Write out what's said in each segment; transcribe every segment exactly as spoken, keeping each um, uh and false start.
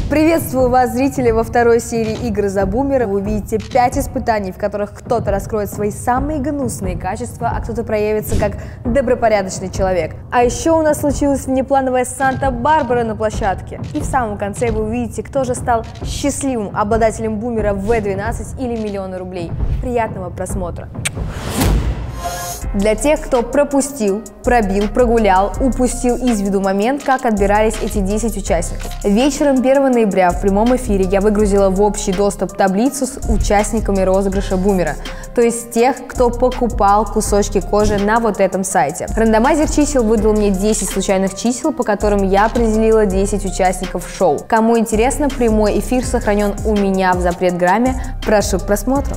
Приветствую вас, зрители, во второй серии «Игры за бумера». Вы увидите пять испытаний, в которых кто-то раскроет свои самые гнусные качества, а кто-то проявится как добропорядочный человек. А еще у нас случилась внеплановая Санта-Барбара на площадке. И в самом конце вы увидите, кто же стал счастливым обладателем бумера вэ двенадцать или миллиона рублей. Приятного просмотра! Для тех, кто пропустил, пробил, прогулял, упустил из виду момент, как отбирались эти десять участников. Вечером первого ноября в прямом эфире я выгрузила в общий доступ таблицу с участниками розыгрыша бумера, то есть тех, кто покупал кусочки кожи на вот этом сайте. Рандомайзер чисел выдал мне десять случайных чисел, по которым я определила десять участников шоу. Кому интересно, прямой эфир сохранен у меня в Запретграме. Прошу к просмотру.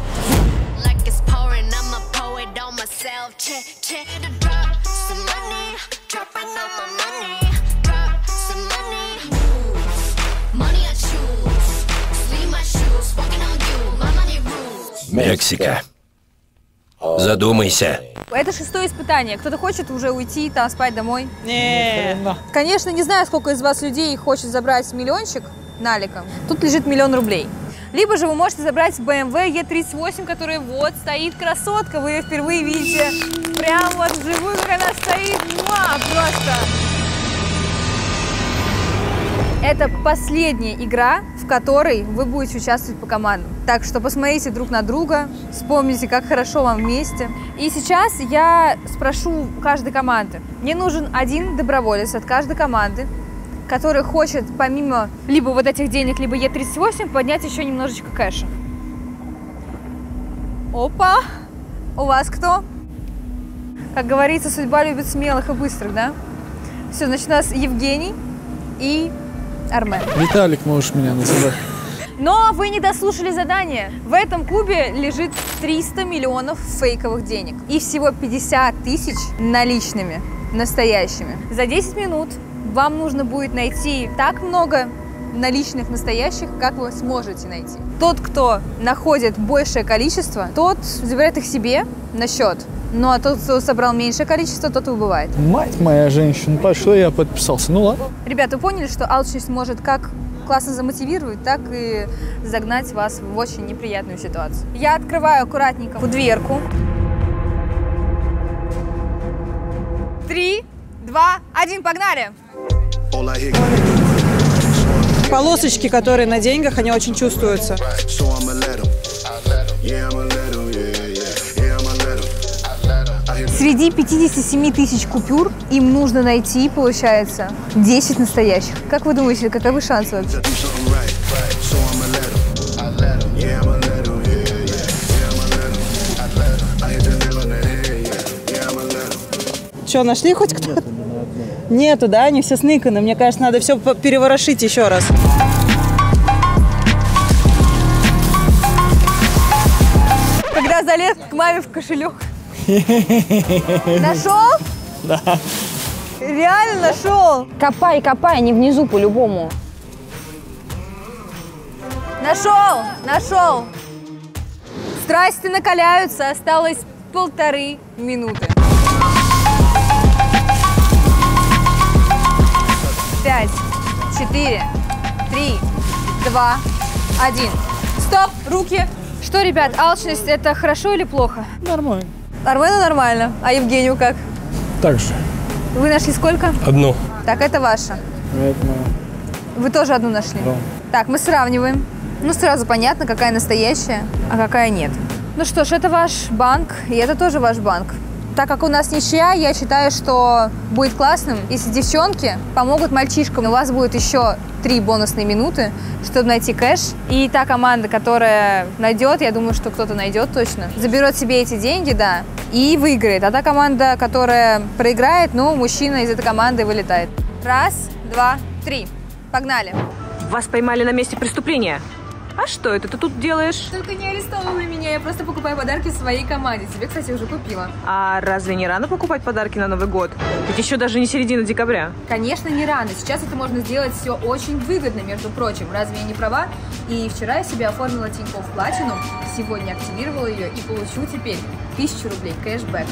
Мексика. Задумайся. Это шестое испытание. Кто-то хочет уже уйти, там, спать домой? Не. Конечно, не знаю, сколько из вас людей хочет забрать миллиончик наликом. Тут лежит миллион рублей. Либо же вы можете забрать бэ эм вэ е тридцать восемь, которая вот стоит красотка. Вы ее впервые видите прямо вот вживую, как она стоит. Муа, просто. Это последняя игра, в которой вы будете участвовать по командам. Так что посмотрите друг на друга, вспомните, как хорошо вам вместе. И сейчас я спрошу каждой команды. Мне нужен один доброволец от каждой команды, который хочет помимо либо вот этих денег, либо е тридцать восемь поднять еще немножечко кэша. Опа! У вас кто? Как говорится, судьба любит смелых и быстрых, да? Все, значит, у нас Евгений и Армен. Виталик, можешь меня называть. Но вы не дослушали задание. В этом кубе лежит триста миллионов фейковых денег. И всего пятьдесят тысяч наличными, настоящими. За десять минут вам нужно будет найти так много наличных настоящих, как вы сможете найти. Тот, кто находит большее количество, тот забирает их себе на счет. Ну а тот, кто собрал меньшее количество, тот и убывает. Мать моя женщина, пошла, я подписался. Ну ладно. Ребята, вы поняли, что алчность может как классно замотивировать, так и загнать вас в очень неприятную ситуацию. Я открываю аккуратненько дверку. Три, два, один, погнали! Полосочки, которые на деньгах, они очень чувствуются. Среди пятидесяти семи тысяч купюр им нужно найти, получается, десять настоящих. Как вы думаете, каковы шансы вообще? Что, нашли хоть кто-то? Нету, да? Они все сныканы. Мне кажется, надо все переворошить еще раз. Когда залез к маме в кошелек. Нашел? Да. Реально нашел? Копай, копай, они внизу по-любому. Нашел, нашел. Страсти накаляются, осталось полторы минуты. Пять, четыре, три, два, один. Стоп, руки. Что, ребят, алчность – это хорошо или плохо? Нормально. Армену нормально, а Евгению как? Так же. Вы нашли сколько? Одну. Так, это ваша. Это моя. Вы тоже одну нашли? Да. Так, мы сравниваем. Ну, сразу понятно, какая настоящая, а какая нет. Ну что ж, это ваш банк, и это тоже ваш банк. Так как у нас ничья, я считаю, что будет классным, если девчонки помогут мальчишкам. У вас будет еще три бонусные минуты, чтобы найти кэш. И та команда, которая найдет, я думаю, что кто-то найдет точно, заберет себе эти деньги, да, и выиграет. А та команда, которая проиграет, ну, мужчина из этой команды вылетает. Раз, два, три. Погнали. Вас поймали на месте преступления. А что это ты тут делаешь? Только не арестовывай меня, я просто покупаю подарки своей команде. Тебе, кстати, уже купила. А разве не рано покупать подарки на Новый год? Ведь еще даже не середина декабря. Конечно, не рано. Сейчас это можно сделать все очень выгодно, между прочим. Разве я не права? И вчера я себе оформила Тинькофф Platinum, сегодня активировала ее и получу теперь тысячу рублей кэшбэк.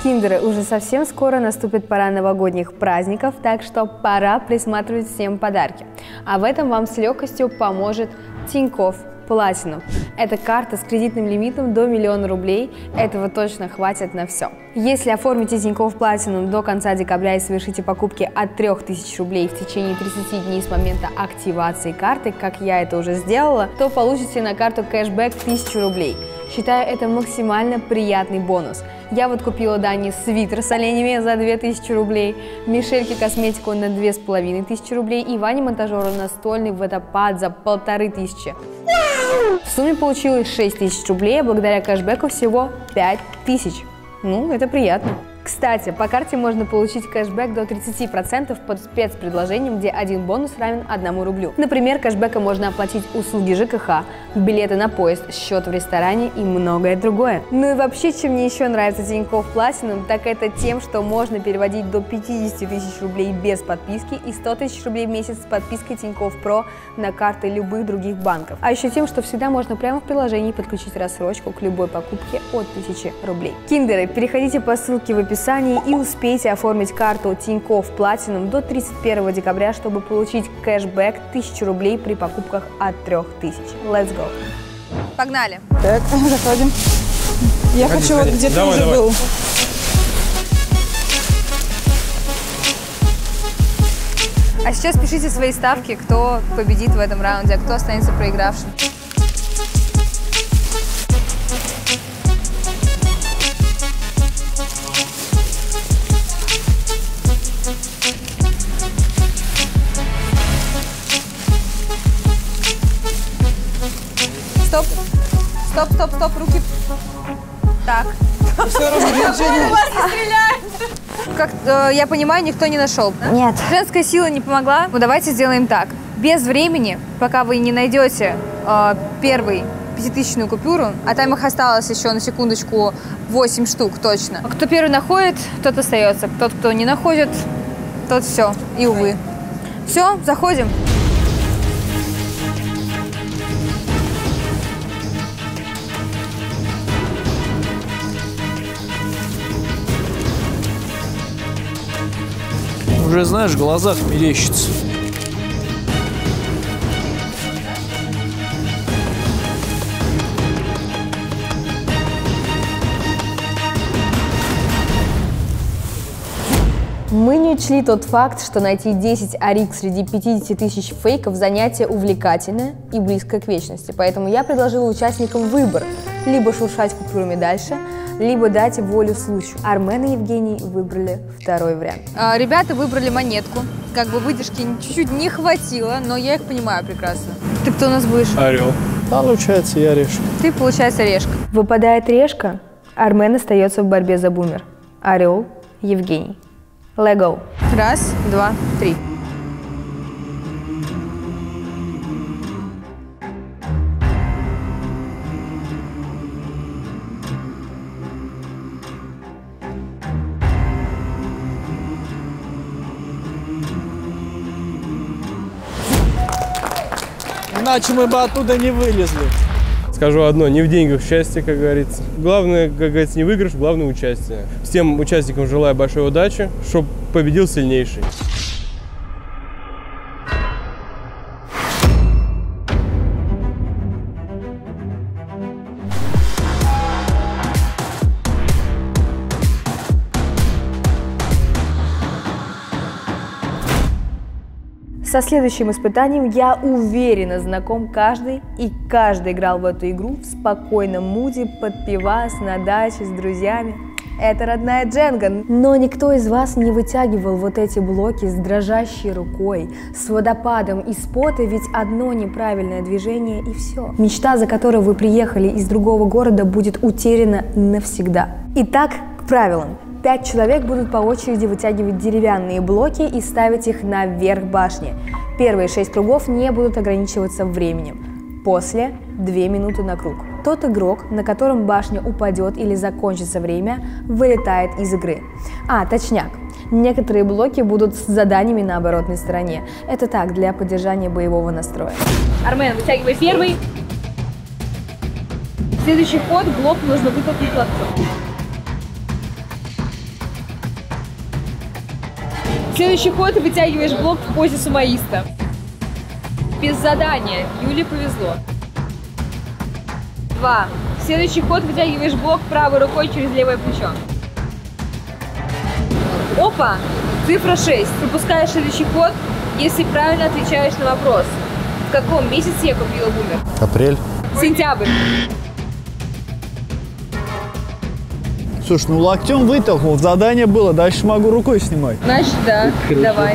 Киндеры, уже совсем скоро наступит пора новогодних праздников, так что пора присматривать всем подарки. А в этом вам с легкостью поможет Тинькофф Platinum. Это карта с кредитным лимитом до миллиона рублей. Этого точно хватит на все. Если оформите Тинькофф Platinum до конца декабря и совершите покупки от трёх тысяч рублей в течение тридцати дней с момента активации карты, как я это уже сделала, то получите на карту кэшбэк тысячу рублей. Считаю, это максимально приятный бонус. Я вот купила Дане свитер с оленями за две тысячи рублей, Мишельке косметику на две с половиной тысячи рублей и Ване монтажеру настольный водопад за полторы тысячи. В сумме получилось шесть тысяч рублей, а благодаря кэшбэку всего пять тысяч. Ну, это приятно. Кстати, по карте можно получить кэшбэк до тридцати процентов под спецпредложением, где один бонус равен одному рублю. Например, кэшбэком можно оплатить услуги ЖКХ, билеты на поезд, счет в ресторане и многое другое. Ну и вообще, чем мне еще нравится Тинькофф Platinum, так это тем, что можно переводить до пятидесяти тысяч рублей без подписки и ста тысяч рублей в месяц с подпиской Тинькофф Про на карты любых других банков. А еще тем, что всегда можно прямо в приложении подключить рассрочку к любой покупке от тысячи рублей. Киндеры, переходите по ссылке в описании и успейте оформить карту Тинькофф Platinum до тридцать первого декабря, чтобы получить кэшбэк тысячу рублей при покупках от трёх тысяч. Let's go! Погнали! Так, заходим. Я Ходи, хочу ходи. вот где ты Давай, уже давай. был. А сейчас пишите свои ставки, кто победит в этом раунде, а кто останется проигравшим. Стоп, стоп, стоп, стоп, руки. Так. Все равно движение. Как э, я понимаю, никто не нашел. Да? Нет. Женская сила не помогла. Ну давайте сделаем так. Без времени, пока вы не найдете э, первый пятитысячную купюру, а там их осталось еще на секундочку восемь штук точно. Кто первый находит, тот остается. Тот, кто не находит, тот все. И увы. Все, заходим. Уже, знаешь, в глазах мерещится. Мы не учли тот факт, что найти десять арик среди пятидесяти тысяч фейков занятие увлекательное и близкое к вечности. Поэтому я предложила участникам выбор: либо шуршать купюрами дальше, либо дать волю случаю. Армен и Евгений выбрали второй вариант. А, ребята выбрали монетку. Как бы выдержки чуть-чуть не хватило, но я их понимаю прекрасно. Ты кто у нас будешь? Орел. Получается, я решка. Ты, получается, решка. Выпадает решка, Армен остается в борьбе за бумер. Орел, Евгений. Let go. Раз, два, три. Иначе мы бы оттуда не вылезли. Скажу одно, не в деньгах счастье, как говорится. Главное, как говорится, не выигрыш, главное участие. Всем участникам желаю большой удачи, чтобы победил сильнейший. Со следующим испытанием, я уверена, знаком каждый, и каждый играл в эту игру в спокойном муде, под пивас, на даче, с друзьями. Это родная Дженга. Но никто из вас не вытягивал вот эти блоки с дрожащей рукой, с водопадом из пота, ведь одно неправильное движение и все. Мечта, за которой вы приехали из другого города, будет утеряна навсегда. Итак, к правилам. Пять человек будут по очереди вытягивать деревянные блоки и ставить их наверх башни. Первые шесть кругов не будут ограничиваться временем. После две минуты на круг. Тот игрок, на котором башня упадет или закончится время, вылетает из игры. А, точняк. Некоторые блоки будут с заданиями на оборотной стороне. Это так, для поддержания боевого настроя. Армен, вытягивай первый. Следующий ход, блок нужно вытолкнуть локтем. Следующий ход, ты вытягиваешь блок в позе сумоиста. Без задания. Юле повезло. Два. Следующий ход, вытягиваешь блок правой рукой через левое плечо. Опа! Цифра шесть. Пропускаешь следующий ход, если правильно отвечаешь на вопрос. В каком месяце я купила бумер? Апрель. Сентябрь. Слушай, ну локтем вытолкнул, задание было, дальше могу рукой снимать. Значит, да. Давай.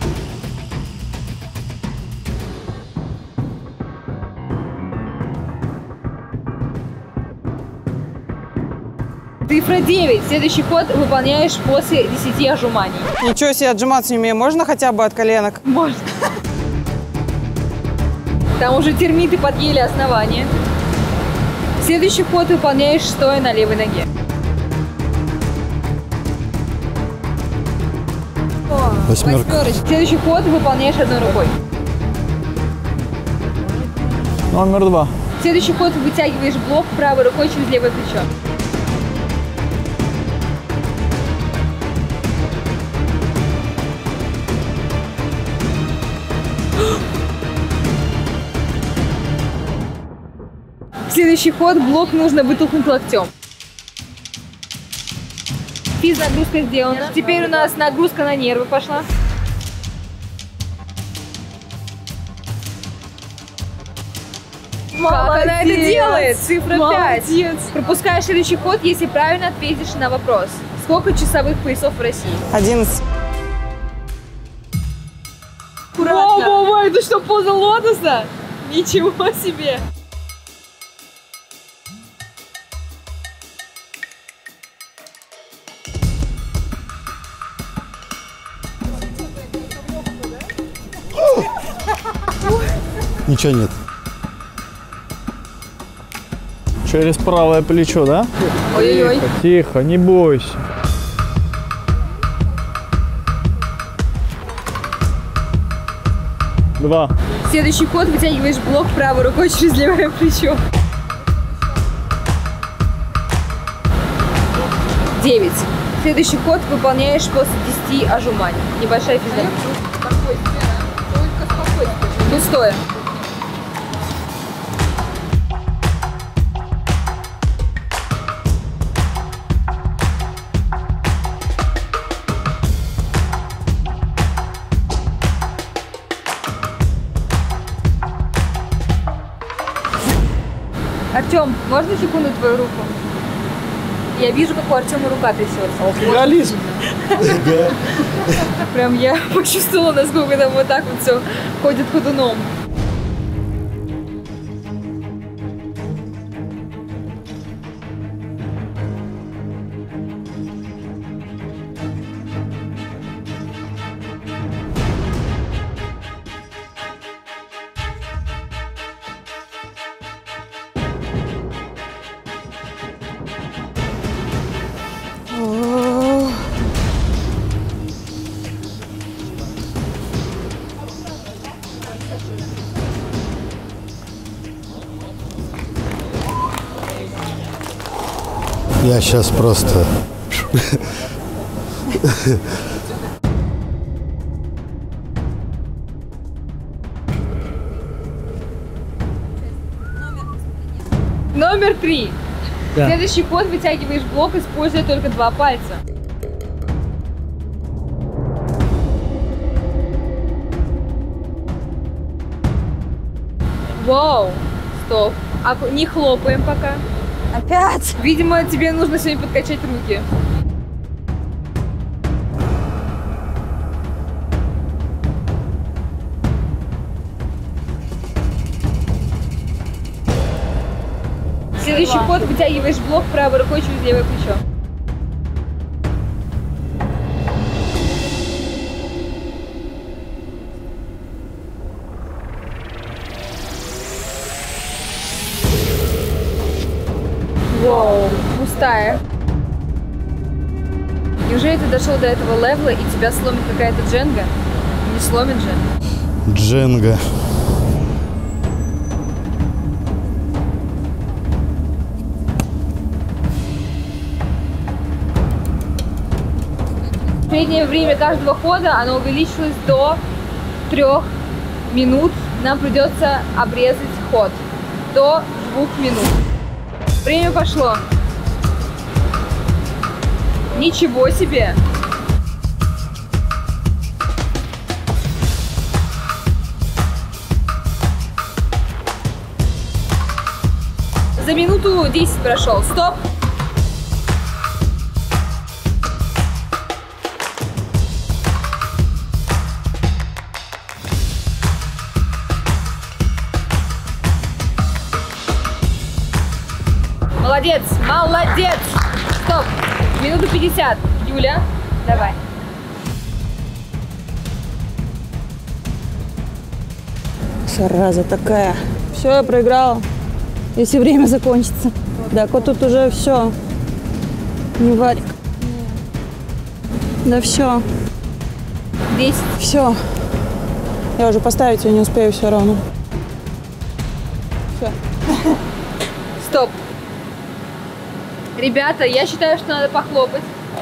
Цифра девять. Следующий ход выполняешь после десяти отжиманий. Ничего себе, отжиматься не умею. Можно хотя бы от коленок? Можно. Там уже термиты подъели основание. Следующий ход выполняешь стоя на левой ноге. Восьмерка. Восьмерочка. Следующий ход выполняешь одной рукой. Номер два. Следующий ход вытягиваешь блок правой рукой через левое плечо. Следующий ход блок нужно вытолкнуть локтем. Физ-нагрузка сделана. Теперь у нас нагрузка на нервы пошла. Молодец. Как она это делает? Цифра пять. Пропускаешь следующий ход, если правильно ответишь на вопрос. Сколько часовых поясов в России? Одиннадцать. Во-во-во, это что, поза лотоса? Ничего себе! Ничего нет. Через правое плечо, да? Ой-ой-ой. Тихо, тихо, не бойся. Два. Следующий ход вытягиваешь блок правой рукой через левое плечо. Девять. Следующий ход выполняешь после десяти отжиманий. Небольшая физиология. Пустое. Артем, можно секунду твою руку? Я вижу, как у Артема рука трясется. Алкоголизм. Прям я почувствовала, насколько там вот так вот все ходит ходуном. Я сейчас просто... Номер три. Да. Следующий ход вытягиваешь блок, используя только два пальца. Вау! Стоп. А не хлопаем пока. Опять? Видимо, тебе нужно сегодня подкачать руки. Следующий ход вытягиваешь блок правой рукой через левое плечо. Вау, пустая. Неужели ты дошел до этого левела и тебя сломит какая-то дженга? Не сломит же. Дженга. Среднее время каждого хода, оно увеличилось до трех минут. Нам придется обрезать ход до двух минут. Время пошло. Ничего себе! За минуту десять прошел. Стоп! Молодец! Молодец! Стоп! Минуту пятьдесят. Юля, давай. Зараза такая. Все, я проиграла. Если время закончится. Так вот тут уже все. Не варик. Да все. десять. Все. Я уже поставить ее не успею все равно. Все. Стоп. Ребята, я считаю, что надо похлопать.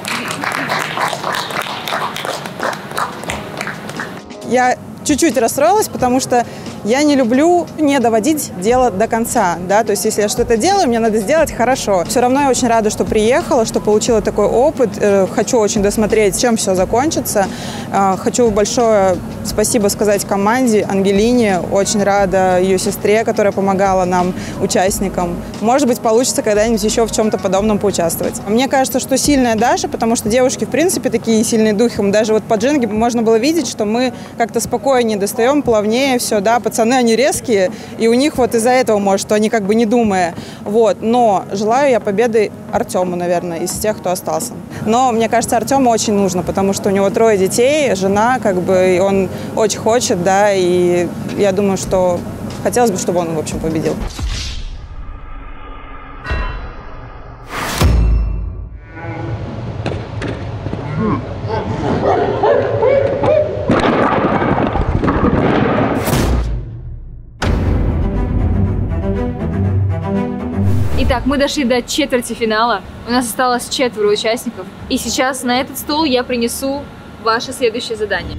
Я чуть-чуть расстроилась, потому что я не люблю не доводить дело до конца, да, то есть если я что-то делаю, мне надо сделать хорошо. Все равно я очень рада, что приехала, что получила такой опыт, хочу очень досмотреть, чем все закончится. Хочу большое спасибо сказать команде, Ангелине, очень рада ее сестре, которая помогала нам, участникам. Может быть, получится когда-нибудь еще в чем-то подобном поучаствовать. Мне кажется, что сильная Даша, потому что девушки, в принципе, такие сильные духом. Даже вот по джинге можно было видеть, что мы как-то спокойнее достаем, плавнее все, да, пацаны, они резкие, и у них вот из-за этого, может, что они как бы не думая. Вот. Но желаю я победы Артему, наверное, из тех, кто остался. Но мне кажется, Артему очень нужно, потому что у него трое детей, жена, как бы, и он очень хочет, да, и я думаю, что хотелось бы, чтобы он, в общем, победил. Итак, мы дошли до четвертьфинала. У нас осталось четверо участников. И сейчас на этот стол я принесу ваше следующее задание.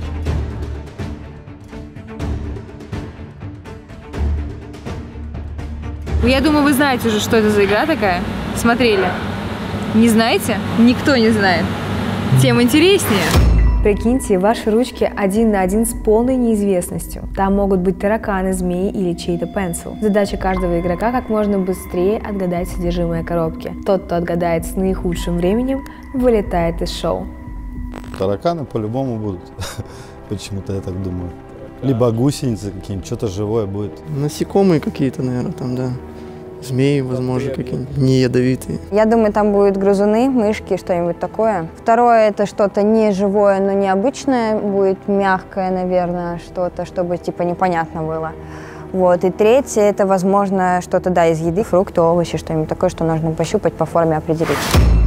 Я думаю, вы знаете уже, что это за игра такая. Смотрели? Не знаете? Никто не знает. Тем интереснее. Прикиньте, ваши ручки один на один с полной неизвестностью. Там могут быть тараканы, змеи или чей-то пенсил. Задача каждого игрока как можно быстрее отгадать содержимое коробки. Тот, кто отгадает с наихудшим временем, вылетает из шоу. Тараканы по-любому будут. Почему-то я так думаю. Либо гусеницы какие-нибудь, что-то живое будет. Насекомые какие-то, наверное, там, да. Змеи, возможно, какие-нибудь не ядовитые. Я думаю, там будут грызуны, мышки, что-нибудь такое. Второе, это что-то не живое, но необычное, будет мягкое, наверное, что-то, чтобы типа непонятно было. Вот. И третье, это, возможно, что-то, да, из еды, фрукты, овощи, что-нибудь такое, что нужно пощупать, по форме определить.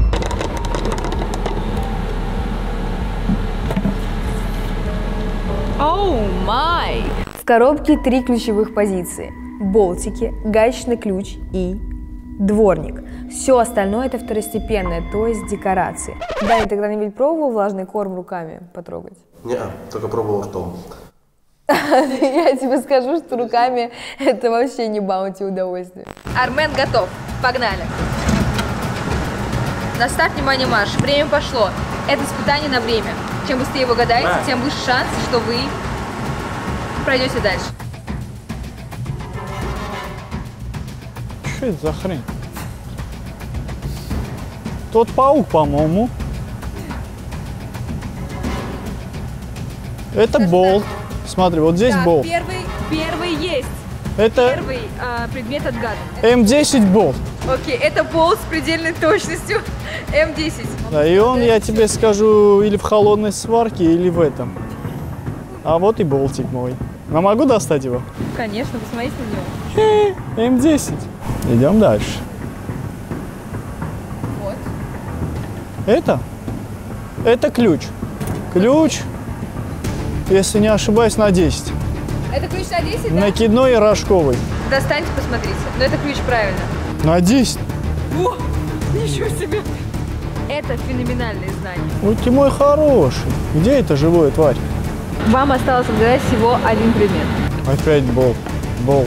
Оу май! В коробке три ключевых позиции. Болтики, гаечный ключ и дворник. Все остальное это второстепенное, то есть декорации. Даня, ты когда-нибудь пробовал влажный корм руками потрогать? Не, только пробовал ртом. Я тебе скажу, что руками это вообще не баунти удовольствие. Армен готов. Погнали. На старт, внимание, марш. Время пошло. Это испытание на время. Чем быстрее вы угадаете, тем выше шанс, что вы пройдете дальше. Что это за хрень? Тот паук, по-моему. Это болт. Смотри, вот здесь Так, болт. Первый, первый есть. Это Первый а, предмет отгадан. эм десять болт. Окей, это болт с предельной точностью эм десять. Да, и он, я тебе скажу, или в холодной сварке, или в этом. А вот и болтик мой. Но могу достать его? Конечно, посмотрите на него. эм десять. Идем дальше. Вот. Это? Это ключ. Ключ, если не ошибаюсь, на десять. Это ключ на десять, да? Накидной и рожковый. Достаньте, посмотрите. Но это ключ правильно. На десять. О, ничего себе. Это феноменальные знания. Ну ты мой хороший. Где эта живая тварь? Вам осталось отгадать всего один предмет. Опять болт. Болт.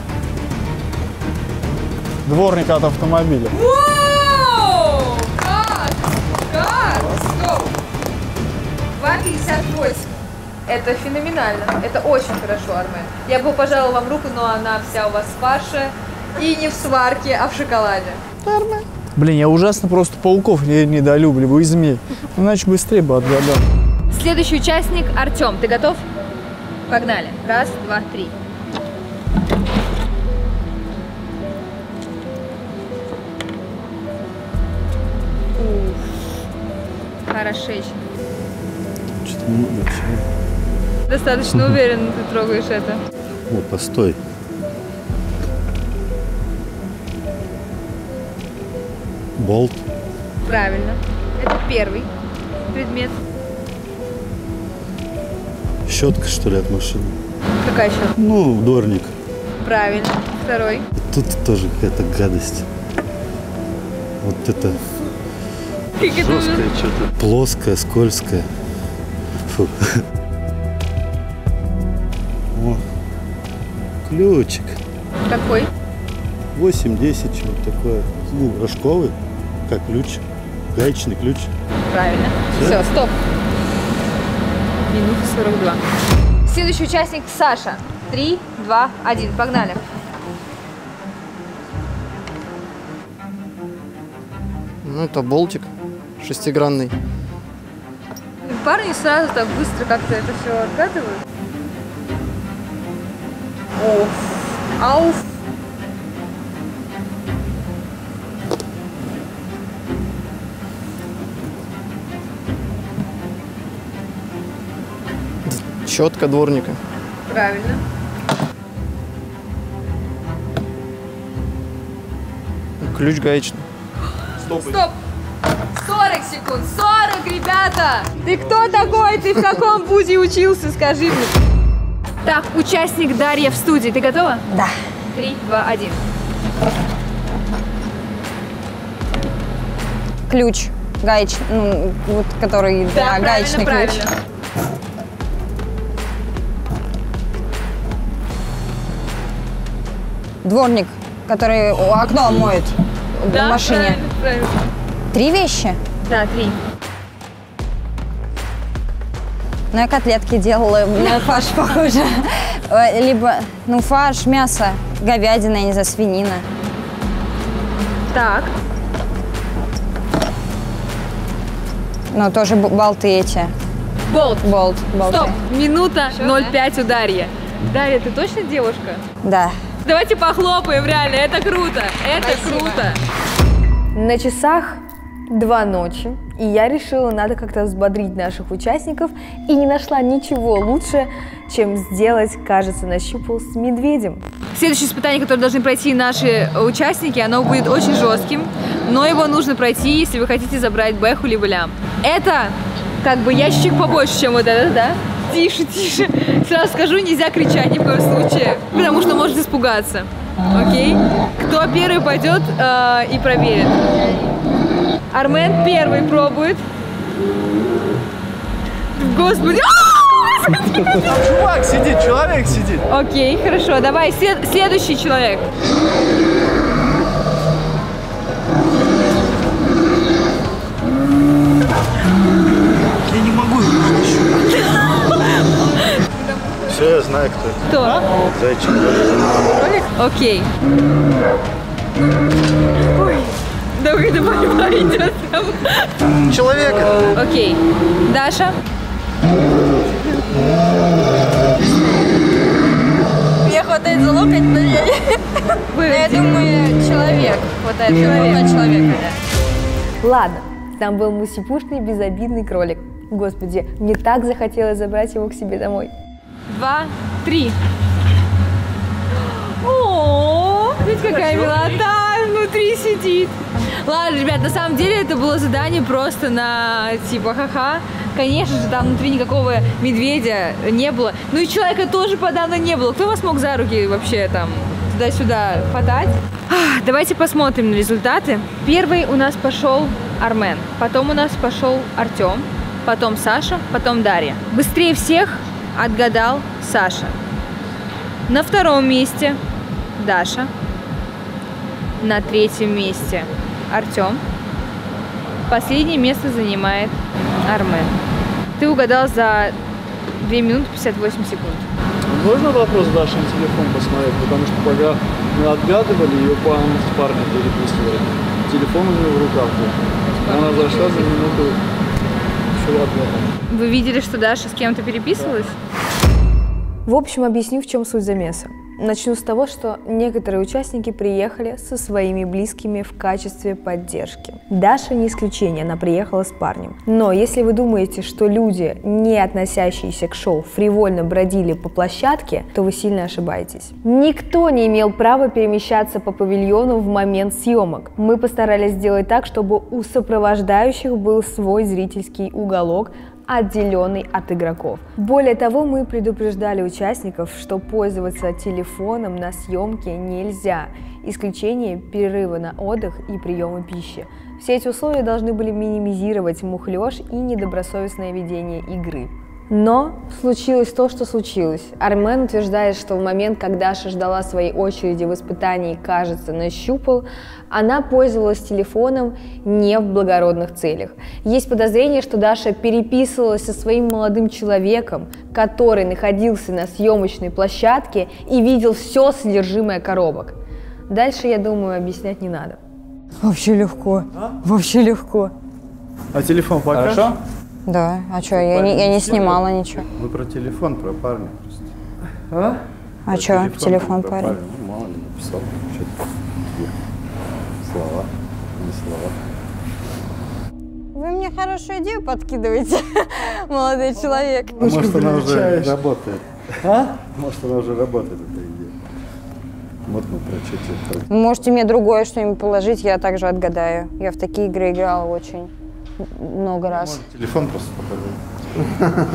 Дворник от автомобиля. Воу! Как? Как? Стоп! два пятьдесят восемь. Это феноменально. Это очень хорошо, Армен. Я бы пожала вам руку, но она вся у вас в фарше. И не в сварке, а в шоколаде. Армен. Блин, я ужасно просто пауков не недолюбливаю и змей. Иначе быстрее бы отгадал. Следующий участник Артем. Ты готов? Погнали. Раз, два, три. Уф. Хорошечно. Что-то много чего. Достаточно уверенно ты трогаешь это. О, постой. Болт. Правильно. Это первый предмет. Щетка, что ли, от машины? Какая еще? Ну, дворник. Правильно. Второй. Тут тоже какая-то гадость. Вот это Как это жесткое что-то. Плоское, скользкое. Фу. О, ключик. Какой? восемь-десять, чего-то такое. Ну, рожковый, как ключ. Гаечный ключ. Правильно. Да? Все, стоп. Минута сорок два. Следующий участник Саша. Три, два, один. Погнали. Ну, это болтик шестигранный. Парни сразу так быстро как-то это все отгадывают. Оф. Ауф. Щетка дворника. Правильно. Ключ гаечный. Стоп. Стоп. сорок секунд. сорок, ребята. Ты кто такой? Ты в каком вузе учился? Скажи мне. Так, участник Дарья в студии. Ты готова? Да. Три, два, один. Ключ гаечный, ну, вот который, да, Да, гаечный правильно, ключ. правильно. Дворник, который окно моет в Да, машине. правильно, правильно. Три вещи? Да, три. Ну, я котлетки делала, на фарш похоже. Либо, ну, фарш, мясо, говядина, я не знаю, свинина. Так. Ну, тоже б- болты эти. Болт. Болт, болты. Стоп. Минута ноль пять у Дарьи. Дарья, ты точно девушка? Да. Давайте похлопаем, реально, это круто. Это Спасибо. круто. На часах два ночи, и я решила, надо как-то взбодрить наших участников, и не нашла ничего лучше, чем сделать, кажется, нащупал с медведем. Следующее испытание, которое должны пройти наши участники, оно будет очень жестким, но его нужно пройти, если вы хотите забрать бэху либо лям. Это как бы ящик побольше, чем вот этот, да? Тише, тише. Сразу скажу, нельзя кричать ни в коем случае, потому что может испугаться. Окей? Кто первый пойдет э, и проверит? Армен первый пробует. Господи! Там чувак сидит, человек сидит. Окей, хорошо, давай, след- следующий человек. Я не могу его нащупать. Все, я знаю, кто это. Кто? Зайчик. Кролик? Окей. Ой, давай, давай, давай, идет там. Человек. Окей. Даша? Меня хватает за локоть, но я, я думаю, человек. Хватает за локоть человека, да. Ладно, там был мусипушный безобидный кролик. Господи, мне так захотелось забрать его к себе домой. Два, три. О, видите, какая милота внутри сидит. Ладно, ребят, на самом деле это было задание просто на типа ха-ха. Конечно же, там внутри никакого медведя не было. Ну и человека тоже подавно не было. Кто вас мог за руки вообще там туда-сюда хватать? Ах, давайте посмотрим на результаты. Первый у нас пошел Армен. Потом у нас пошел Артем, потом Саша, потом Дарья. Быстрее всех отгадал Саша. На втором месте Даша. На третьем месте Артем. Последнее место занимает Армен. Ты угадал за две минуты пятьдесят восемь секунд. Можно вопрос Даши на телефон посмотреть? Потому что пока мы отгадывали, ее план с парнем переписывали. Телефон у нее в руках был. Она зашла за минуту. Все отгадала. Вы видели, что Даша с кем-то переписывалась? В общем, объясню, в чем суть замеса. Начну с того, что некоторые участники приехали со своими близкими в качестве поддержки. Даша не исключение, она приехала с парнем. Но если вы думаете, что люди, не относящиеся к шоу, фривольно бродили по площадке, то вы сильно ошибаетесь. Никто не имел права перемещаться по павильону в момент съемок. Мы постарались сделать так, чтобы у сопровождающих был свой зрительский уголок, отделенный от игроков. Более того, мы предупреждали участников, что пользоваться телефоном на съемке нельзя. Исключение перерыва на отдых и приемы пищи. Все эти условия должны были минимизировать мухлёж и недобросовестное ведение игры. Но случилось то, что случилось. Армен утверждает, что в момент, когда Даша ждала своей очереди в испытании, кажется, нащупал, она пользовалась телефоном не в благородных целях. Есть подозрение, что Даша переписывалась со своим молодым человеком, который находился на съемочной площадке и видел все содержимое коробок. Дальше, я думаю, объяснять не надо. Вообще легко. А? Вообще легко. А телефон покажешь? Хорошо? Да, а что, я не, я не снимала ничего. Мы про телефон, про парня просто. А? А что, телефон, телефон про парня? парня. Ну, мало ли, написал что-то. Слова, не слова. Вы мне хорошую идею подкидываете, молодой человек. А может, она уже работает. А? Может, она уже работает, эта идея. Вот мы про что-то. Можете мне другое что-нибудь положить, я также отгадаю. Я в такие игры играла очень много раз. Может, телефон просто показать.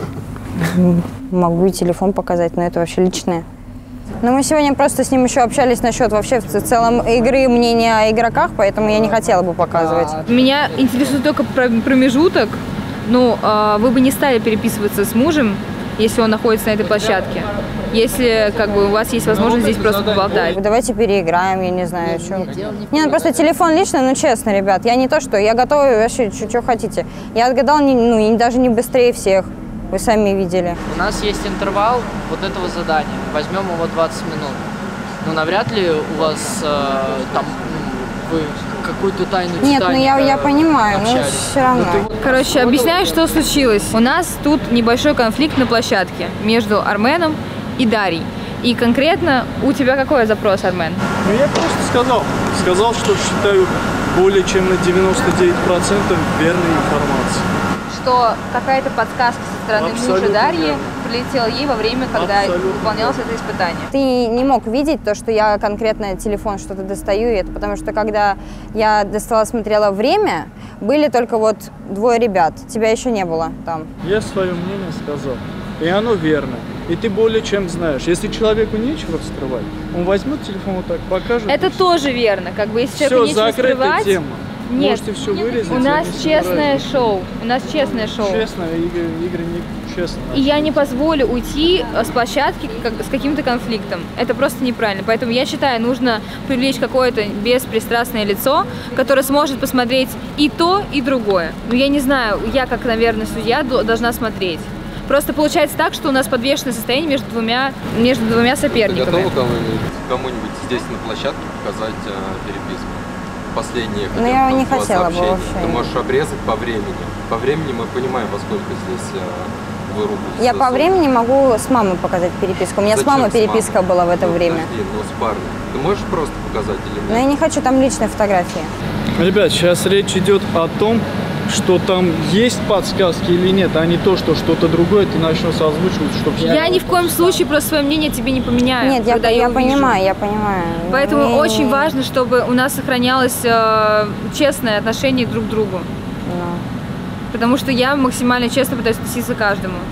Могу и телефон показать, но это вообще личное. Но мы сегодня просто с ним еще общались насчет вообще в целом игры, мнения о игроках, поэтому я не хотела бы показывать. Меня интересует только промежуток. Ну, вы бы не стали переписываться с мужем, если он находится на этой площадке. Если как бы у вас есть возможность здесь просто поболтать. Давайте переиграем, я не знаю, что. Не, ну просто телефон лично, ну честно, ребят, я не то, что я готова вообще, что хотите. Я отгадала не, ну, даже не быстрее всех. Вы сами видели. У нас есть интервал вот этого задания. Возьмем его двадцать минут. Но навряд ли у вас э, там вы какую-то тайну Нет, ну я, я понимаю, но все равно. Ну, ты... Короче, объясняю, что случилось. У нас тут небольшой конфликт на площадке между Арменом и Дарьей. И конкретно у тебя какой запрос, Армен? Ну я просто сказал. Сказал, что считаю более чем на девяносто девять процентов верной информации. Что какая-то подсказка со стороны Абсолютно мужа Дарьи верно. прилетела ей во время, когда Абсолютно выполнялось верно. это испытание. Ты не мог видеть то, что я конкретно телефон что-то достаю, и это потому что когда я достала, смотрела время, были только вот двое ребят, тебя еще не было там. Я свое мнение сказал, и оно верно. И ты более чем знаешь, если человеку нечего скрывать, он возьмет телефон вот так, покажет. Это тоже верно, как бы если Все, человеку нечего закрытая скрывать. тема. Нет, Можете все вырезать. у нас не честное собираюсь. шоу. У нас честное шоу. Честно, игры, игры не честно. И я не позволю уйти с площадки как, с каким-то конфликтом. Это просто неправильно. Поэтому я считаю, нужно привлечь какое-то беспристрастное лицо, которое сможет посмотреть и то, и другое. Но я не знаю, я как, наверное, судья должна смотреть. Просто получается так, что у нас подвешенное состояние между двумя, между двумя соперниками. Ты готова кому-нибудь, кому-нибудь здесь на площадке показать э, переписку? Последние Но я не хотела бы вообще. Ты можешь обрезать по времени. По времени мы понимаем, во сколько здесь э, вы рубите. Я по времени могу с мамой показать переписку. У меня Зачем с мамой с мамой? переписка была в это Ну, время. Подожди, ну с парнем. Ты можешь просто показать или нет? Но я не хочу там личные фотографии. Ребят, сейчас речь идет о том, что там есть подсказки или нет, а не то, что что-то другое ты начнешь озвучивать, чтобы... Я ни в коем случае просто свое мнение тебе не поменяю. Нет, я, когда я увижу. понимаю, я понимаю. Поэтому Не- очень важно, чтобы у нас сохранялось э, честное отношение друг к другу. Ну. Потому что я максимально честно пытаюсь относиться к каждому.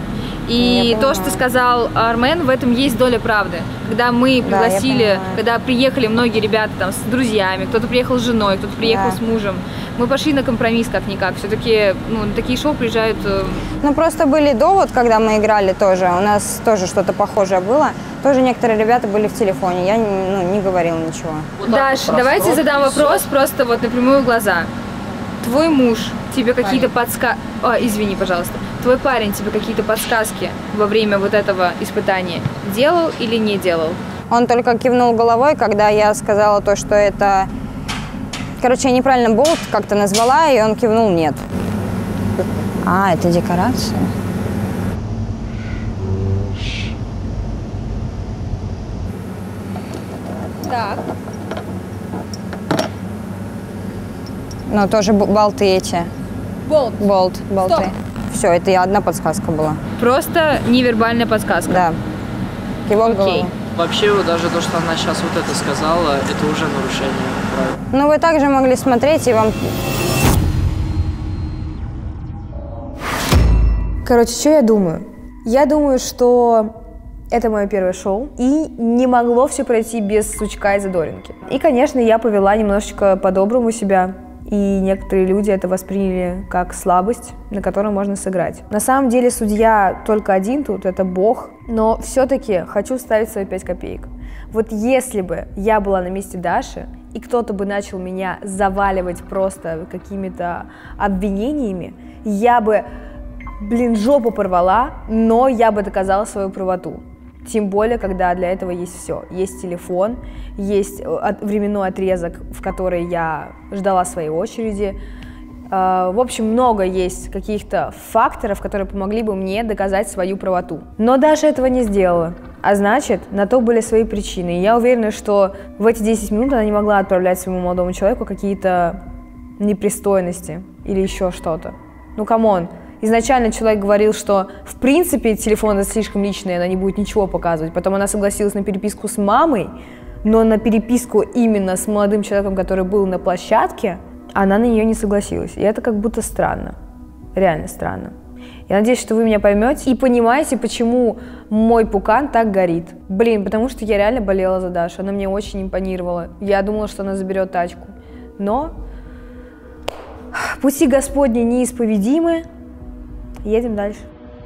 И то, что сказал Армен, в этом есть доля правды. Когда мы пригласили, да, когда приехали многие ребята там с друзьями, кто-то приехал с женой, кто-то приехал да. с мужем, мы пошли на компромисс как-никак. Все-таки ну, на такие шоу приезжают... Ну, просто были до, вот, когда мы играли тоже, у нас тоже что-то похожее было. Тоже некоторые ребята были в телефоне, я ну, не говорила ничего. Даш, давайте задам вопрос просто вот напрямую в глаза. Твой муж тебе какие-то подсказки... Извини, пожалуйста. Твой парень тебе какие-то подсказки во время вот этого испытания делал или не делал? Он только кивнул головой, когда я сказала то, что это... Короче, я неправильно болт как-то назвала, и он кивнул нет. А, это декорация? Так. Ну, тоже болты эти. Болт? Болт, болты. Стоп. Все, это и одна подсказка была. Просто невербальная подсказка? Да. Кивок головой. Вообще, даже то, что она сейчас вот это сказала, это уже нарушение правил. Ну, вы также могли смотреть, и вам... Короче, что я думаю? Я думаю, что это мое первое шоу, и не могло все пройти без сучка и задоринки. И, конечно, я повела немножечко по-доброму себя, и некоторые люди это восприняли как слабость, на которой можно сыграть. На самом деле судья только один тут, это Бог, но все-таки хочу ставить свои пять копеек. Вот если бы я была на месте Даши, и кто-то бы начал меня заваливать просто какими-то обвинениями, я бы, блин, жопу порвала, но я бы доказала свою правоту. Тем более, когда для этого есть все. Есть телефон, есть временной отрезок, в который я ждала своей очереди. В общем, много есть каких-то факторов, которые помогли бы мне доказать свою правоту. Но даже этого не сделала. А значит, на то были свои причины. И я уверена, что в эти десять минут она не могла отправлять своему молодому человеку какие-то непристойности или еще что-то. Ну, камон. Изначально человек говорил, что в принципе телефон это слишком личный, она не будет ничего показывать. Потом она согласилась на переписку с мамой, но на переписку именно с молодым человеком, который был на площадке, она на нее не согласилась. И это как будто странно. Реально странно. Я надеюсь, что вы меня поймете и понимаете, почему мой пукан так горит. Блин, потому что я реально болела за Дашу. Она мне очень импонировала. Я думала, что она заберет тачку. Но пути Господни неисповедимы. Едем дальше.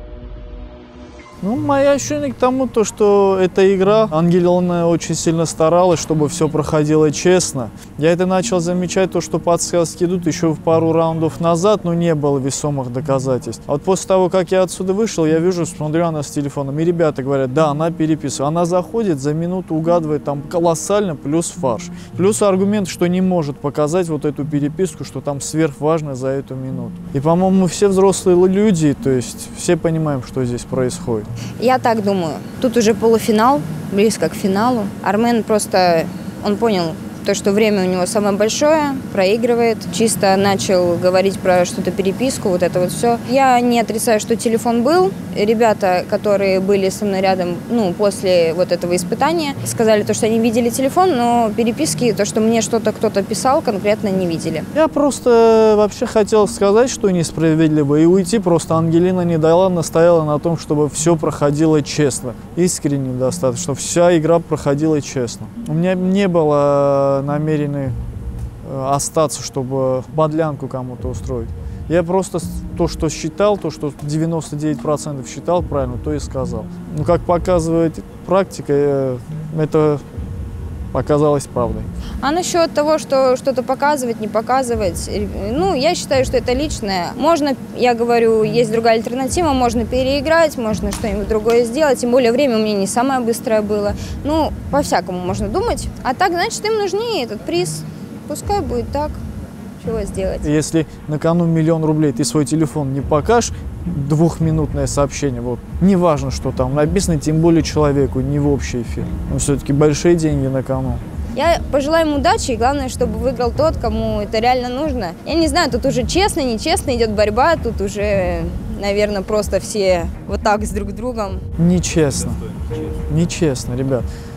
Ну, мои ощущения к тому, то, что эта игра, Ангелина очень сильно старалась, чтобы все проходило честно. Я это начал замечать, то, что подсказки идут еще в пару раундов назад, но не было весомых доказательств. А вот после того, как я отсюда вышел, я вижу, смотрю она с телефоном, и ребята говорят, да, она переписывает. Она заходит, за минуту угадывает там колоссально, плюс фарш. Плюс аргумент, что не может показать вот эту переписку, что там сверхважно за эту минуту. И, по-моему, мы все взрослые люди, то есть все понимаем, что здесь происходит. Я так думаю. Тут уже полуфинал, близко к финалу. Армен просто, он понял то, что время у него самое большое, проигрывает. Чисто начал говорить про что-то переписку, вот это вот все. Я не отрицаю, что телефон был. Ребята, которые были со мной рядом, ну, после вот этого испытания, сказали то, что они видели телефон, но переписки, то, что мне что-то кто-то писал, конкретно не видели. Я просто вообще хотел сказать, что несправедливо, и уйти. Просто Ангелина не дала, настояла на том, чтобы все проходило честно. Искренне достаточно, чтобы вся игра проходила честно. У меня не было намерены остаться, чтобы подлянку кому-то устроить. Я просто то, что считал, то, что девяносто девять процентов считал правильно, то и сказал. Ну, как показывает практика, это оказалось правдой. А насчет того, что что-то показывать, не показывать, ну, я считаю, что это личное. Можно, я говорю, есть другая альтернатива, можно переиграть, можно что-нибудь другое сделать, тем более время у меня не самое быстрое было. Ну, по-всякому можно думать. А так, значит, им нужнее этот приз. Пускай будет так. Чего сделать? Если на кону миллион рублей ты свой телефон не покажешь, двухминутное сообщение, вот, неважно, что там написано, тем более человеку, не в общий эфир. Но все-таки большие деньги на кону. Я пожелаю ему удачи, и главное, чтобы выиграл тот, кому это реально нужно. Я не знаю, тут уже честно, нечестно идет борьба, тут уже, наверное, просто все вот так с друг другом. Нечестно. Нечестно, ребят.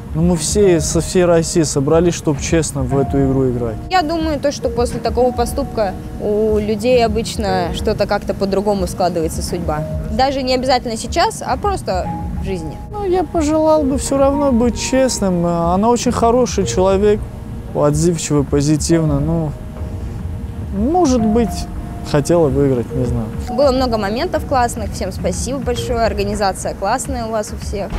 Ну, мы все со всей России собрались, чтобы честно в эту игру играть. Я думаю, то, что после такого поступка у людей обычно что-то как-то по-другому складывается судьба. Даже не обязательно сейчас, а просто в жизни. Ну, я пожелал бы все равно быть честным. Она очень хороший человек, отзывчивый, позитивный. Ну, может быть, хотела выиграть, не знаю. Было много моментов классных. Всем спасибо большое. Организация классная у вас у всех.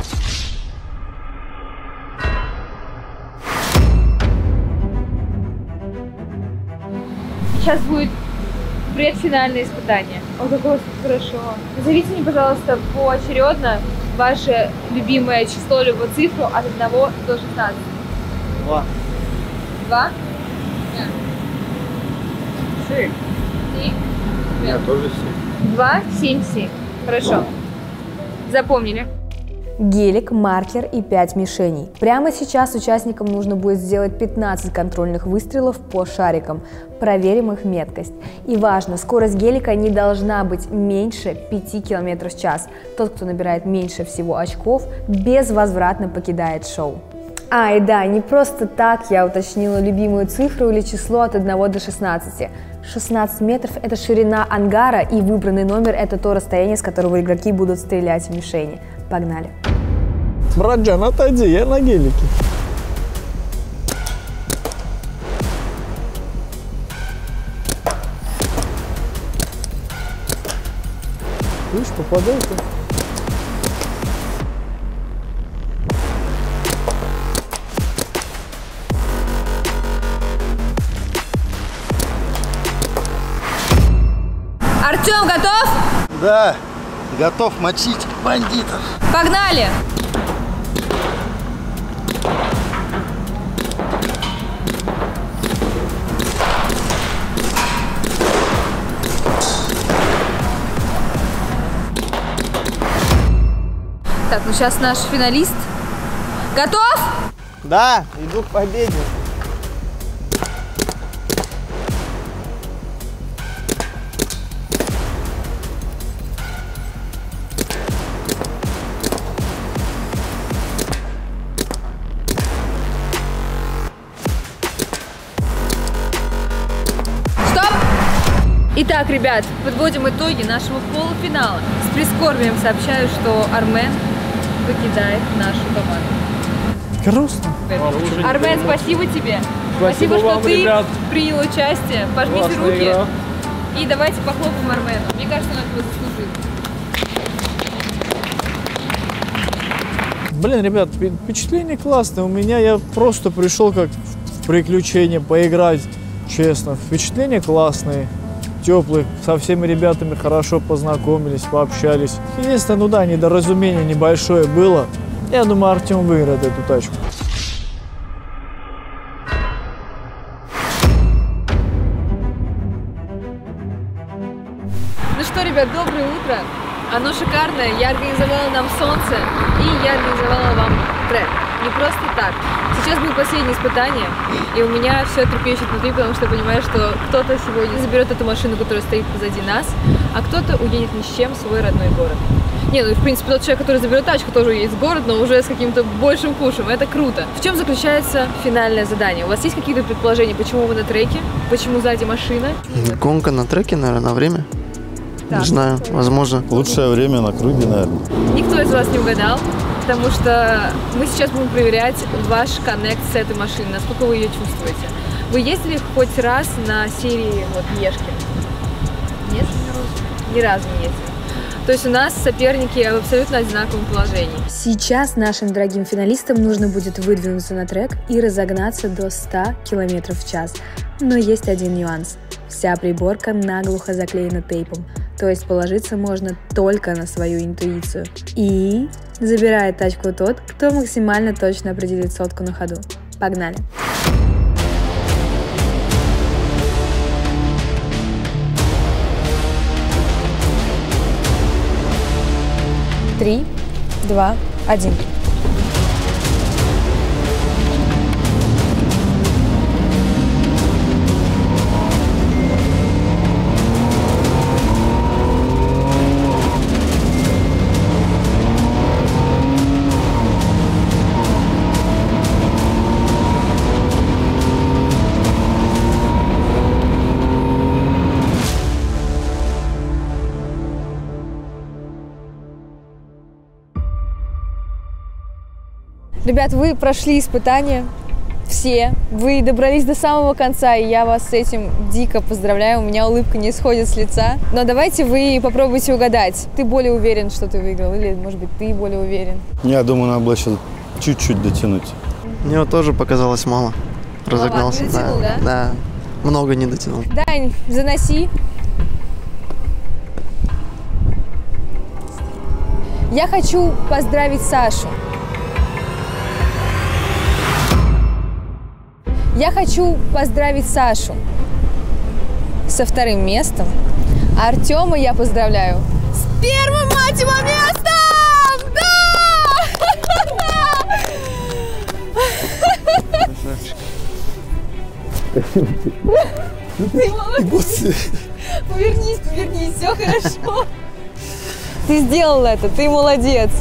Сейчас будет предфинальное испытание. О, как у вас хорошо. Назовите мне, пожалуйста, поочередно ваше любимое число, либо цифру от одного до шестнадцати. Два. Два? Семь. Семь? Я тоже семь. Два, семь, семь. Хорошо. Запомнили. Гелик, маркер и пять мишеней. Прямо сейчас участникам нужно будет сделать пятнадцать контрольных выстрелов по шарикам. Проверим их меткость. И важно, скорость гелика не должна быть меньше пяти километров в час. Тот, кто набирает меньше всего очков, безвозвратно покидает шоу. А, и да, не просто так я уточнила любимую цифру или число от одного до шестнадцати. шестнадцать метров – это ширина ангара, и выбранный номер – это то расстояние, с которого игроки будут стрелять в мишени. Погнали. Братджан, отойди, я на гелике. Видишь, попадает. Артем, готов? Да, готов мочить бандитов. Погнали! Так, ну сейчас наш финалист. Готов? Да, иду к победе. Итак, ребят, подводим итоги нашего полуфинала. С прискорбием сообщаю, что Армен покидает нашу команду. Грустно. Армен, спасибо тебе. Спасибо, спасибо что вам, ты ребят. принял участие. Пожмите Классная руки. игра. И давайте похлопаем Армену. Мне кажется, он этого заслужил. Блин, ребят, впечатление классное. У меня я просто пришел как в приключение, поиграть, честно. Впечатления классные, теплые. Со всеми ребятами хорошо познакомились, пообщались. Единственное, ну да, недоразумение небольшое было. Я думаю, Артем выиграет эту тачку. Ну что, ребят, доброе утро. Оно шикарное. Я организовала нам солнце, и я организовала вам трек. Не просто так. Сейчас будет последнее испытание, и у меня все трепещет внутри, потому что я понимаю, что кто-то сегодня заберет эту машину, которая стоит позади нас, а кто-то уедет ни с чем в свой родной город. Не, ну, в принципе, тот человек, который заберет тачку, тоже уедет в город, но уже с каким-то большим кушем. Это круто. В чем заключается финальное задание? У вас есть какие-то предположения, почему вы на треке? Почему сзади машина? Гонка на треке, наверное, на время. Так. Не знаю, возможно. Лучшее время на круге, наверное. Никто из вас не угадал, потому что мы сейчас будем проверять ваш коннект с этой машиной, насколько вы ее чувствуете. Вы ездили хоть раз на серии вот Ешки? Нет? Ни разу не ездили. То есть у нас соперники в абсолютно одинаковом положении. Сейчас нашим дорогим финалистам нужно будет выдвинуться на трек и разогнаться до ста километров в час. Но есть один нюанс. Вся приборка наглухо заклеена тейпом, то есть положиться можно только на свою интуицию. И забирает тачку тот, кто максимально точно определит сотку на ходу. Погнали! Три, два, один. Ребят, вы прошли испытания. Все. Вы добрались до самого конца, и я вас с этим дико поздравляю. У меня улыбка не сходит с лица. Но давайте вы попробуйте угадать. Ты более уверен, что ты выиграл? Или, может быть, ты более уверен? Я думаю, надо было еще чуть-чуть дотянуть. Мне тоже показалось мало. Разогнался. Не дотянул, да, да? да. Много не дотянул. Дань, заноси. Я хочу поздравить Сашу. Я хочу поздравить Сашу со вторым местом, а Артема я поздравляю с первым, мать его, местом! Да! Ты молодец! Повернись, повернись, все хорошо. Ты сделал это, ты молодец.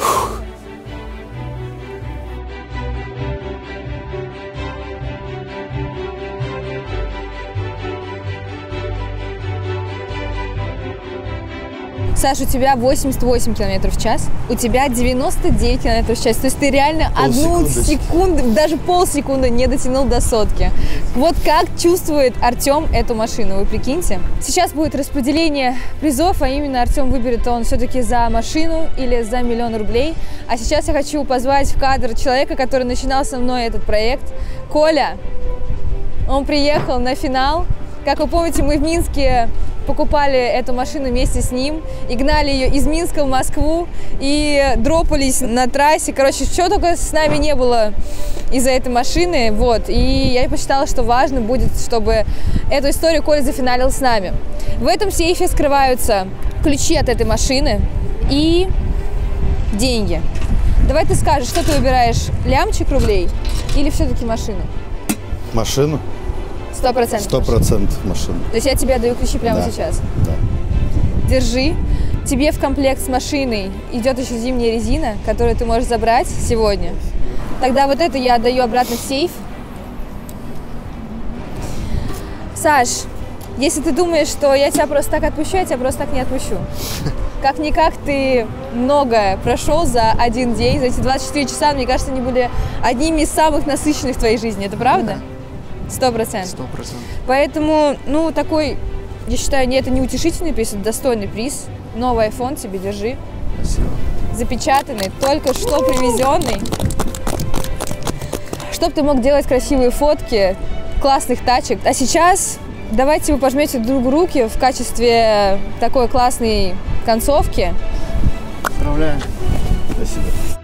Саша, у тебя восемьдесят восемь километров в час, у тебя девяносто девять километров в час. То есть ты реально одну секунду, даже полсекунды не дотянул до сотки. Вот как чувствует Артем эту машину, вы прикиньте. Сейчас будет распределение призов, а именно Артем выберет, он все-таки за машину или за миллион рублей. А сейчас я хочу позвать в кадр человека, который начинал со мной этот проект, Коля. Он приехал на финал. Как вы помните, мы в Минске покупали эту машину вместе с ним и гнали ее из Минска в Москву и дропались на трассе. Короче, что только с нами не было из-за этой машины. Вот. И я посчитала, что важно будет, чтобы эту историю Коля зафиналил с нами. В этом сейфе скрываются ключи от этой машины и деньги. Давай ты скажешь, что ты выбираешь, лямчик рублей или все-таки машину? Машину? Сто процентов. Сто процентов машину. То есть я тебе отдаю ключи прямо Да. сейчас? Да. Держи. Тебе в комплект с машиной идет еще зимняя резина, которую ты можешь забрать сегодня. Тогда вот эту я отдаю обратно в сейф. Саш, если ты думаешь, что я тебя просто так отпущу, я тебя просто так не отпущу. Как-никак ты многое прошел за один день, за эти двадцать четыре часа, мне кажется, они были одними из самых насыщенных в твоей жизни. Это правда? Сто процентов. Сто процентов. Поэтому, ну, такой, я считаю, не, это не утешительный приз, это достойный приз. Новый iPhone тебе держи. Спасибо. Запечатанный, только что привезенный. Чтоб ты мог делать красивые фотки классных тачек. А сейчас давайте вы пожмете друг другу руки в качестве такой классной концовки. Поздравляю. Спасибо.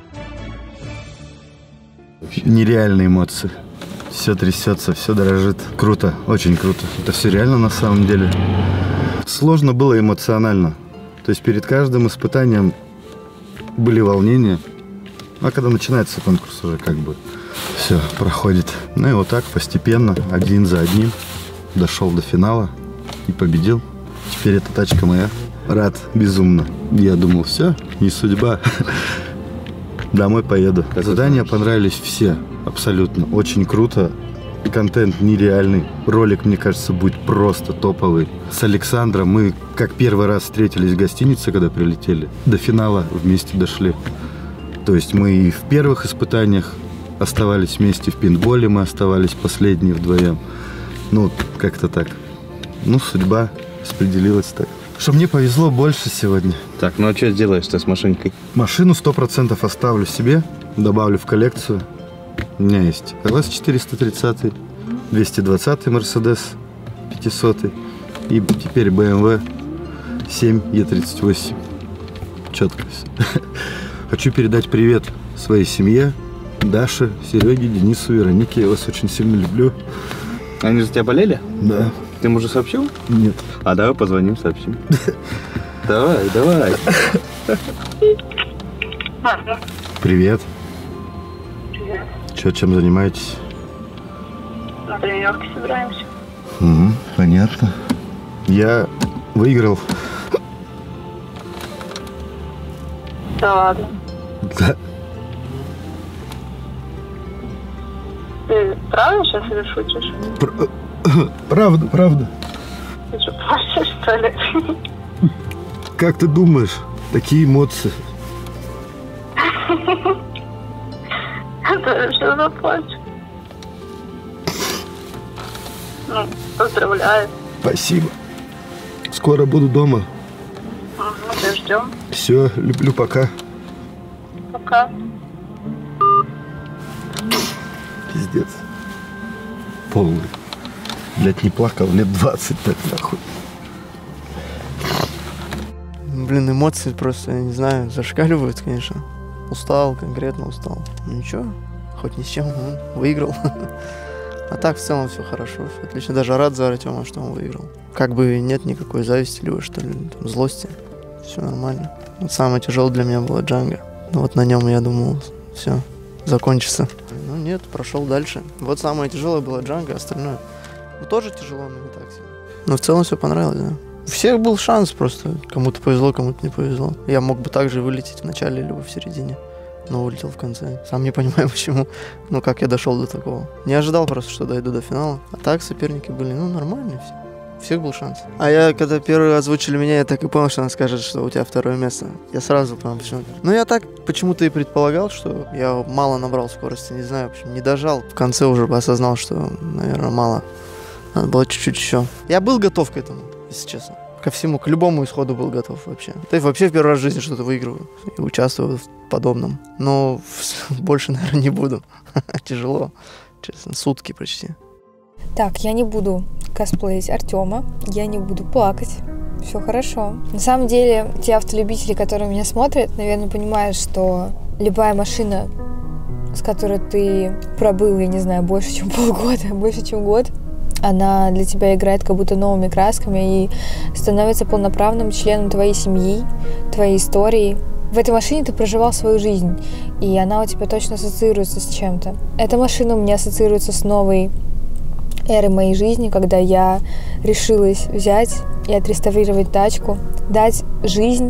Нереальные эмоции. Все трясется, все дрожит. Круто, очень круто. Это все реально на самом деле. Сложно было эмоционально. То есть перед каждым испытанием были волнения. А когда начинается конкурс, уже как бы все проходит. Ну и вот так постепенно, один за одним, дошел до финала и победил. Теперь эта тачка моя. Рад безумно. Я думал, все, не судьба. Домой поеду. Задания понравились все. Абсолютно. Очень круто. Контент нереальный. Ролик, мне кажется, будет просто топовый. С Александром мы как первый раз встретились в гостинице, когда прилетели. До финала вместе дошли. То есть мы и в первых испытаниях оставались вместе, в пейнтболе мы оставались последние вдвоем. Ну, как-то так. Ну, судьба распределилась так. Что мне повезло больше сегодня. Так, ну а что сделаешь-то с машинкой? Машину сто процентов оставлю себе, добавлю в коллекцию. У меня есть эл эс четыреста тридцать, двести двадцать Mercedes пятьсот и теперь бэ эм вэ семь е тридцать восемь. Четко все. Хочу передать привет своей семье, Даше, Сереге, Денису, Веронике. Я вас очень сильно люблю. Они за тебя болели? Да. Ты им уже сообщил? Нет. А давай позвоним, сообщим. Давай, давай. Привет. Привет. Че, чем занимаетесь? На тренировке собираемся. Угу, понятно. Я выиграл. Да ладно. Да. Ты правда сейчас или шутишь? Пр- правда, правда. Ты что, плачешь, что ли? Как ты думаешь, такие эмоции? Который все заплачу. Ну, поздравляю. Спасибо. Скоро буду дома. Угу, тебя ждем. Все, люблю, пока. Пока. Пиздец. Полный. Блять, не плакал лет двадцать так нахуй. Блин, эмоции просто, я не знаю, зашкаливают, конечно. Устал, конкретно устал. Ну ничего, хоть ни с чем, он выиграл. А так в целом все хорошо, все отлично. Даже рад за Артема, что он выиграл. Как бы нет никакой зависти, либо что ли, там, злости. Все нормально. Вот самое тяжелое для меня было Джанго. Ну вот на нем я думал, все, закончится. Ну нет, прошел дальше. Вот самое тяжелое было Джанго, остальное ну, тоже тяжело, но не так сильно. Но в целом все понравилось, да. У всех был шанс просто. Кому-то повезло, кому-то не повезло. Я мог бы также вылететь в начале, либо в середине. Но улетел в конце. Сам не понимаю, почему. Ну, как я дошел до такого. Не ожидал просто, что дойду до финала. А так соперники были, ну, нормальные все. У всех был шанс. А я, когда первый озвучили меня, я так и понял, что она скажет, что у тебя второе место. Я сразу прям почему-то... Ну, я так почему-то и предполагал, что я мало набрал скорости. Не знаю, почему. Не дожал. В конце уже осознал, что, наверное, мало. Надо было чуть-чуть еще. Я был готов к этому, если честно. Ко всему, к любому исходу был готов вообще. Да и вообще в первый раз в жизни что-то выигрываю и участвую в подобном. Но больше, наверное, не буду. Тяжело, честно, сутки почти. Так, я не буду косплеить Артема, я не буду плакать. Все хорошо. На самом деле, те автолюбители, которые меня смотрят, наверное, понимают, что любая машина, с которой ты пробыл, я не знаю, больше, чем полгода, больше, чем год, она для тебя играет как будто новыми красками и становится полноправным членом твоей семьи, твоей истории. В этой машине ты проживал свою жизнь, и она у тебя точно ассоциируется с чем-то. Эта машина у меня ассоциируется с новой эрой моей жизни, когда я решилась взять и отреставрировать тачку, дать жизнь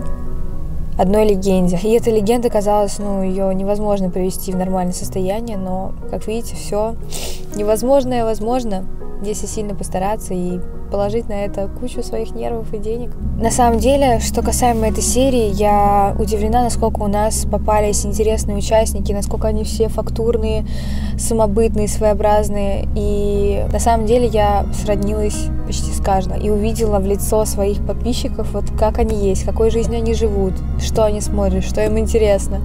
одной легенде. И эта легенда, казалось, ну, ее невозможно привести в нормальное состояние, но, как видите, все невозможное возможно, если сильно постараться и положить на это кучу своих нервов и денег. На самом деле, что касаемо этой серии, я удивлена, насколько у нас попались интересные участники, насколько они все фактурные, самобытные, своеобразные. И на самом деле я сроднилась почти с каждым и увидела в лицо своих подписчиков, вот как они есть, какой жизнью они живут, что они смотрят, что им интересно.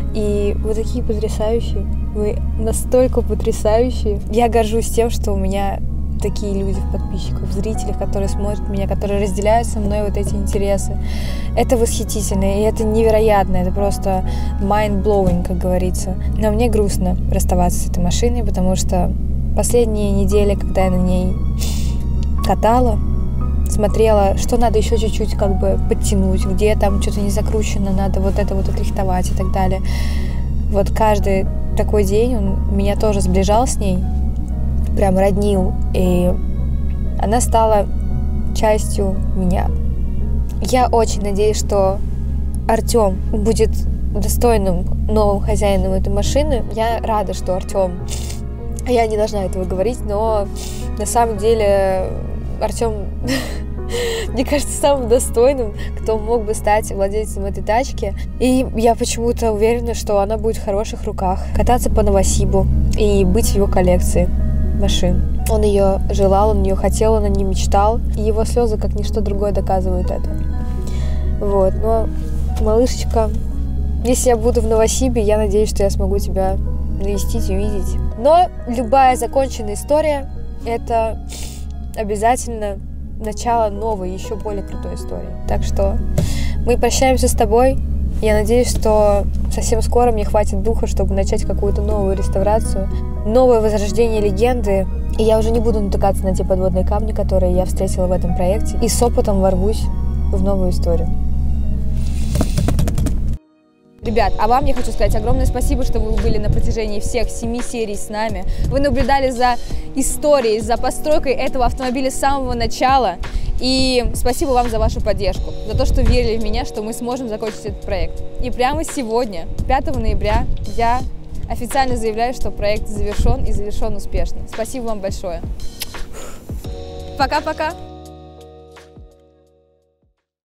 И вы такие потрясающие, вы настолько потрясающие. Я горжусь тем, что у меня такие люди в подписчиках, в зрителях, которые смотрят меня, которые разделяют со мной вот эти интересы. Это восхитительно, и это невероятно, это просто mind-blowing, как говорится. Но мне грустно расставаться с этой машиной, потому что последние недели, когда я на ней катала, смотрела, что надо еще чуть-чуть как бы подтянуть, где там что-то не закручено, надо вот это вот отрихтовать и так далее. Вот каждый такой день он меня тоже сближал с ней, прям роднил, и она стала частью меня. Я очень надеюсь, что Артем будет достойным новым хозяином этой машины. Я рада, что Артем, я не должна этого говорить, но на самом деле Артем, мне кажется, самым достойным, кто мог бы стать владельцем этой тачки. И я почему-то уверена, что она будет в хороших руках. Кататься по Новосибу и быть в его коллекции машин. Он ее желал, он ее хотел, он о ней мечтал. И его слезы, как ничто другое, доказывают это. Вот, но, малышечка, если я буду в Новосибе, я надеюсь, что я смогу тебя навестить и увидеть. Но любая законченная история — это обязательно начало новой, еще более крутой истории. Так что мы прощаемся с тобой. Я надеюсь, что совсем скоро мне хватит духа, чтобы начать какую-то новую реставрацию, новое возрождение легенды. И я уже не буду натыкаться на те подводные камни, которые я встретила в этом проекте. И с опытом ворвусь в новую историю. Ребят, а вам я хочу сказать огромное спасибо, что вы были на протяжении всех семи серий с нами. Вы наблюдали за историей, за постройкой этого автомобиля с самого начала. И спасибо вам за вашу поддержку, за то, что верили в меня, что мы сможем закончить этот проект. И прямо сегодня, пятого ноября, я официально заявляю, что проект завершен и завершен успешно. Спасибо вам большое. Пока-пока.